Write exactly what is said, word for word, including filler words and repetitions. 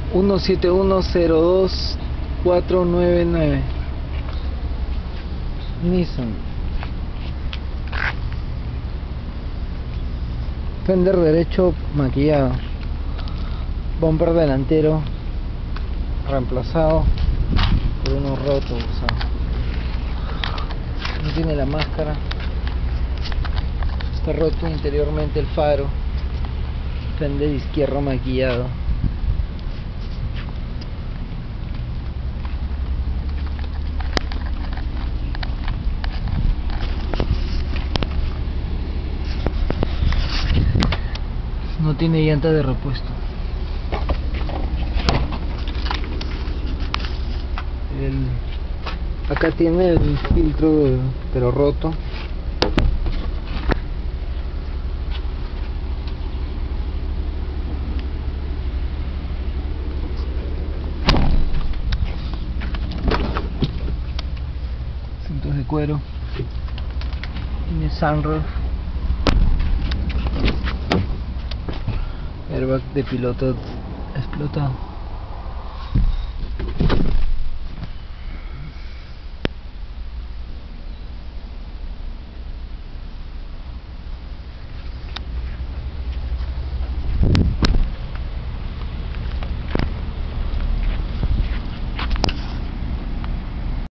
uno siete uno cero dos cuatro nueve nueve. Nissan. Fender derecho maquillado. Bumper delantero reemplazado por unos rotos usados. No tiene la máscara. Está roto interiormente el faro. Fender izquierdo maquillado. No tiene llanta de repuesto. El... Acá tiene el filtro pero roto. Cintos de cuero. Tiene sunroof. Airbag de piloto explotado.